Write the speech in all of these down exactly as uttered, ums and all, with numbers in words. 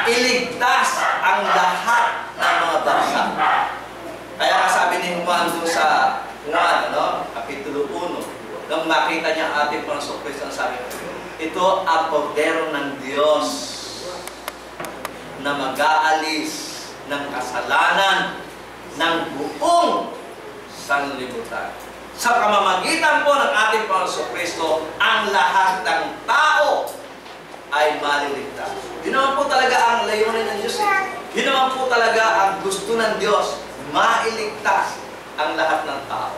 iligtas ang lahat ng mga bansa. Kaya nga sabi ni Juan doon sa Juan, ano, Kapitulo one, nang makita niya ang ating Panginoong Kristo, ang sabi, ito ang poder ng Diyos na mag-aalis ng kasalanan ng buong sanlibutan. Sa pamamagitan po ng ating Panginoong Kristo, ang lahat ng tao ay maliligtas. Yun naman po talaga ang layunin ng Diyos. Eh. Yun naman po talaga ang gusto ng Diyos, mailigtas ang lahat ng tao.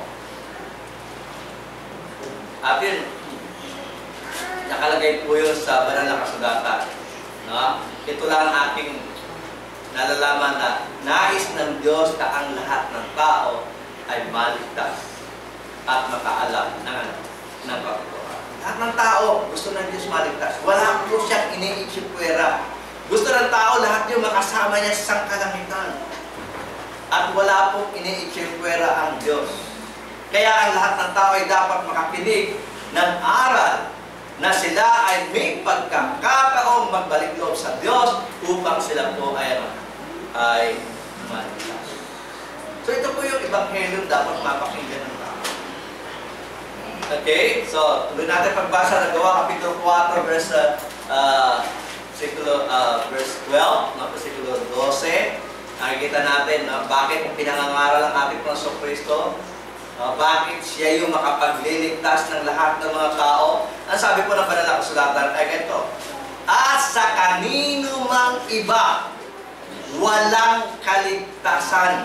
At yun, nakalagay po yun sa banal na kasulatan. No? Ito lang ang aking nalalaman na nais ng Diyos na ang lahat ng tao ay maligtas at makaalam ng ano, ng katotohanan. Lahat ng tao gusto ng Diyos maligtas. Wala po siyang iniitsipwera. Gusto ng tao lahat yung makasama niya sa sangkalangitan. At wala pong iniitsipwera ang Diyos. Kaya ang lahat ng tao ay dapat makakinig ng aral na sila ay may pagkakataong magbalik loob sa Diyos upang sila po ay, ay maligtas. So ito po yung ebanghelyo dapat mapakinggan ng tao. Okay? So, tuloy natin pagbasa ng Gawa, Kapitulo four, verse, uh, versikulo, uh, verse twelve, no? Versikulo twelve. Nakikita natin no? Bakit pinangangaral ang ating Panginoong Kristo. Uh, bakit siya yung makapagliligtas ng lahat ng mga tao? Ang sabi po ng banal na kasulatan ay ganito, at sa kanino mang iba, walang kaligtasan.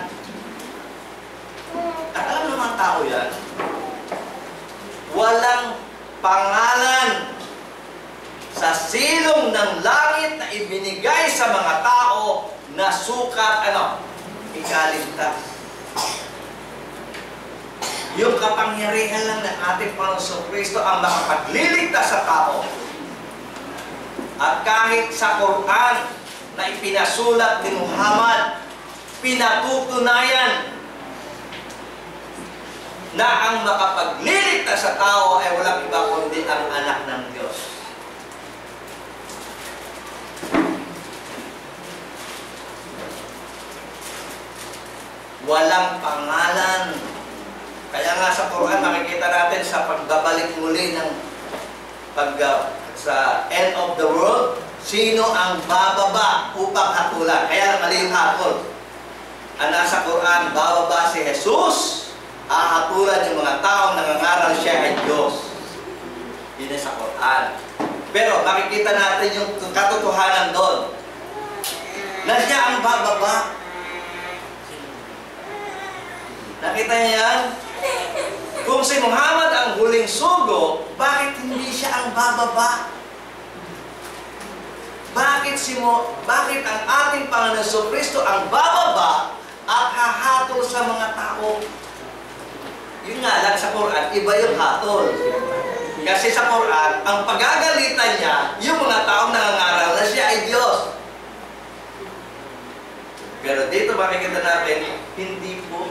At alam ng mga tao yan, walang pangalan sa silong ng langit na ibinigay sa mga tao na sukat, ano, ikaligtas. Yung kapangyarihan lang ng ating Panginoong Kristo ang makapagliligtas sa tao. At kahit sa Quran na ipinasulat ni Muhammad, pinatutunayan na ang makapagliligtas sa tao ay walang iba kundi ang anak ng Diyos. Walang pangalan. Kaya nga sa Quran makikita natin sa pagbabalik muli ng pag, uh, sa end of the world, sino ang bababa upang hatulan. Kaya mali yung hatol. Ang nasa Quran, bababa si Jesus, ahatulan yung mga taong nangangaral siya ay Diyos. Yun ay sa Quran. Pero makikita natin yung katotohanan doon na siya ang bababa. Nakita niya yan? Kung si Muhammad ang huling sugo, bakit hindi siya ang bababa? Bakit si Mo, bakit ang ating Panginoong Kristo ang bababa at hahatol sa mga tao? Yun nga lang sa Quran, iba yung hatol. Kasi sa Quran, ang pagagalitan niya, yung mga taong nangangaral na siya ay Diyos. Pero dito makikita natin, hindi po.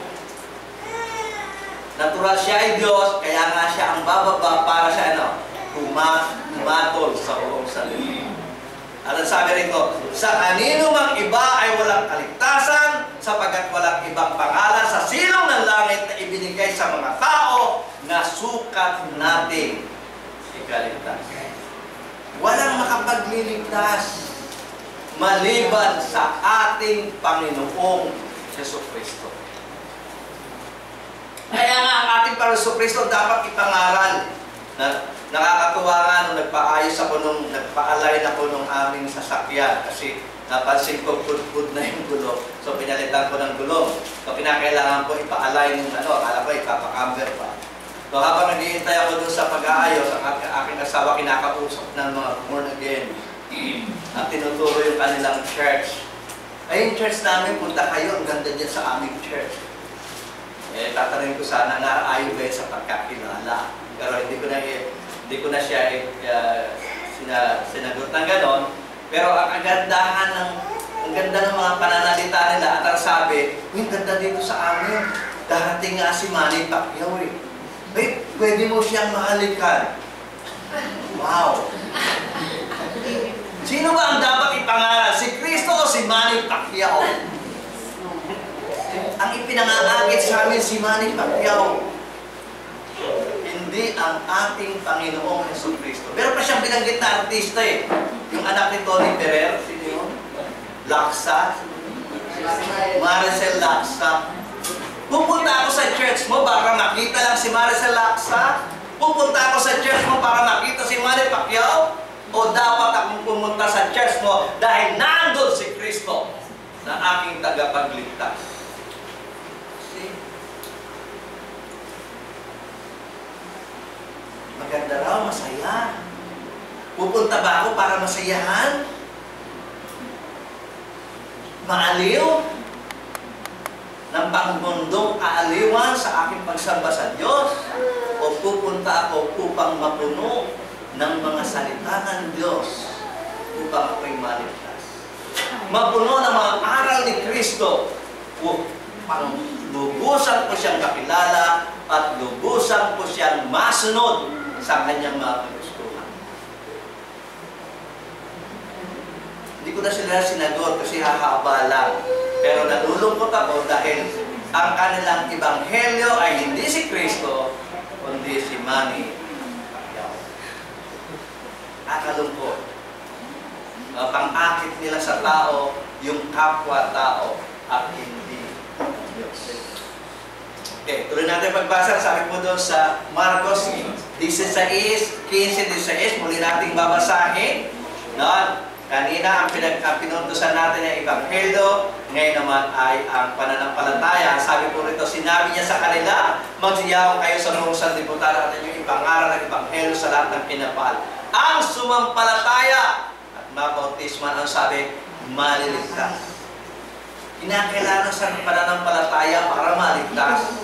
Natural siya ay Diyos, kaya nga siya ang bababa para siya ano, humatol sa buong salita. At ang sabi rito, sa kanino mang iba ay walang kaligtasan, sapagkat walang ibang pangalan sa silong ng langit na ibinigay sa mga tao na sukat natin ikaligtas. Walang makapagliligtas maliban sa ating Panginoong Jesucristo. Kaya nga ang ating Panginoong Kristo dapat ipangaral. Na, nakakatuwa nga nung nagpaayos ako nung nagpaalay ako nung aming sasakyan kasi napansin ko pud-pud na yung gulo. So pinalitan ko ng gulong. So kinakailangan ko ipaalay ng ano, akala ko ipapakambер pa. So habang naghihintay ako dun sa pag-aayos, ang aking asawa kinakausap ng mga born again. At tinuturo yung kanilang church. Ay, yung church namin, punta kayo, ang ganda dyan sa aming church. Eh, tatanungin ko sana na ayaw ba sa pagkakilala. Pero hindi ko na, hindi ko na siya uh, sina, sinagot ng ganon. Pero ang kagandahan ng, ang ganda ng mga pananalita nila at ang sabi, ang ganda dito sa amin. Darating nga si Manny Pacquiao eh. Wait, pwede mo siyang mahalikan. Wow! Sino ba ang dapat ipangaral? Si Kristo Manny Pacquiao. Ang ipinangangakit sa amin si Manny Pacquiao. Hindi ang ating Panginoong Jesucristo. Meron pa siyang binanggit na artista eh. Yung anak ni Tony Ferrer, sino yun? Laksa. Maricel Laksa. Pupunta ako sa church mo para makita lang si Maricel Laksa? Pupunta ako sa church mo para makita si Manny Pacquiao? O dapat akong pumunta sa church mo dahil nandun si Kristo na aking tagapagligtas? See? Maganda raw, masaya. Pupunta ba ako para masayahan? Maaliw? Ng pangmundong kaaliwan sa aking pagsamba sa Diyos? O pupunta ako upang mapuno ng mga salita ng Diyos upang ako'y maligtas? Mapuno ng mga aral ni Kristo upang lubusan ko siyang kakilala at lubusan ko siyang masunod sa kanyang mga kagustuhan. Hindi ko na sila sinagot kasi hahaba lang. Pero nalulungkot ako dahil ang kanilang ebanghelyo ay hindi si Kristo, kundi si Manny Pacquiao. Nakalungkot. Uh, pang-akit nila sa tao, yung kapwa-tao at hindi Diyos. Okay, tuloy natin pagbasa. Sabi po doon sa Marcos sixteen, fifteen, sixteen, muli nating babasahin. No? Kanina, ang, pinag, ang pinuntusan natin ay ebanghelyo, ngayon naman ay ang pananampalataya. Sabi po rito, sinabi niya sa kanila, magsiyaw kayo sa mga sanlibutan at inyong ipangaral ng ebanghelyo sa lahat ng pinapal. Ang sumampalataya at mabautisman, ang sabi, maliligtas. Kinakailangan sa pananampalataya para maligtas.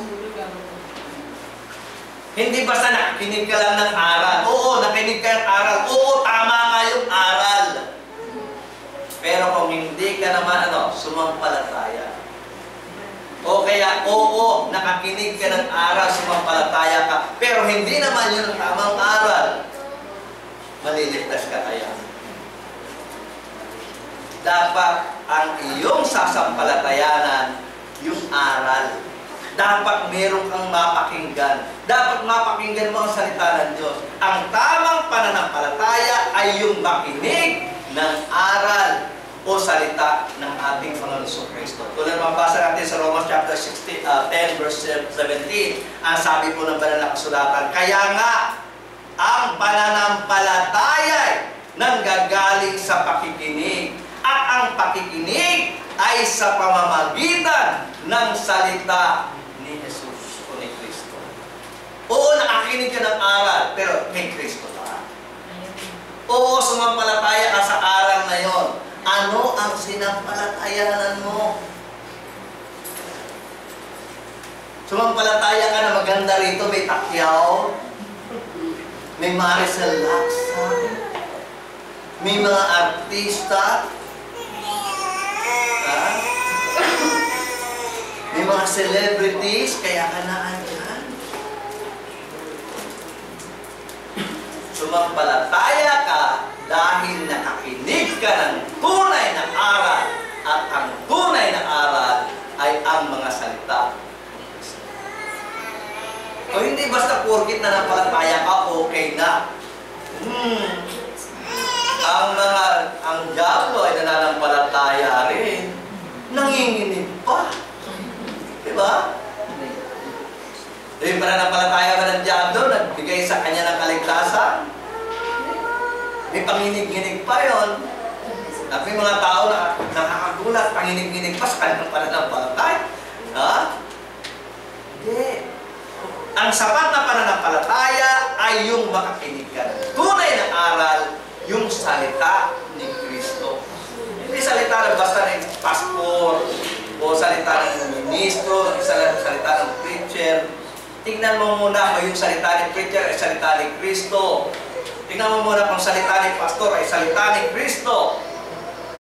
Hindi basta nakikinig ka lang ng aral. Oo, nakinig ka ng aral. Oo, tama nga yung aral. Pero kung hindi ka naman, ano, sumampalataya. O kaya, oo, nakakinig ka ng aral, sumampalataya ka. Pero hindi naman yun ang tamang aral. Maliligtas ka kaya. Dapat ang iyong sasampalatayanan, yung aral. Dapat meron kang mapakinggan. Dapat mapakinggan mo ang salita ng Diyos. Ang tamang pananampalataya ay yung makinig ng aral o salita ng ating Panginoon Jesucristo. Tulad mabasa natin sa Romans chapter sixteen, uh, ten verse seventeen, ang sabi po ng banal na kasulatan, kaya nga ang pananampalataya ay nanggagaling sa pakikinig, at ang pakikinig ay sa pamamagitan ng salita ni Jesus o ni Kristo. Oo, nakakinig ka ng aral, pero may Kristo pa. Oo, sumampalataya ka sa aral na yon. Ano ang sinampalatayanan mo? Sumampalataya ka na maganda rito, may Pacquiao, may Maricel Laksa, may mga artista, ha? May mga celebrities, kaya ka na andyan. Sumampalataya ka dahil nakakinig ka ng tunay na aral, at ang tunay na aral ay ang mga salita. O hindi basta porkit na napalataya ka, okay na. Hmm. Ang mga, ang diablo ay nananampalataya rin. Nanginginig pa. Diba? Yung pananampalataya ka ng diablo, nagbigay sa kanya ng kaligtasan. May panginig-ginig pa yun. At may mga tao na nakakagulat, panginig-ginig pa sa kanyang pananampalataya. Ha? Hindi. Ang sapat na pananampalataya ay yung makakinig ka ng tunay na aral, yung salita ni Kristo. Hindi salita ng basta ng pastor, o salita ng ministro, salita ng preacher. Tingnan mo muna kung yung salita ni preacher ay salita ni Kristo. Tingnan mo muna kung salita ni pastor ay salita ni Kristo.